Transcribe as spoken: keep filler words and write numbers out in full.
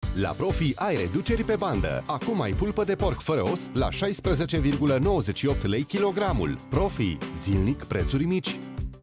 La Profi ai reduceri pe bandă. Acum ai pulpă de porc fără os la șaisprezece virgulă nouăzeci și opt lei kilogramul. Profi, zilnic prețuri mici.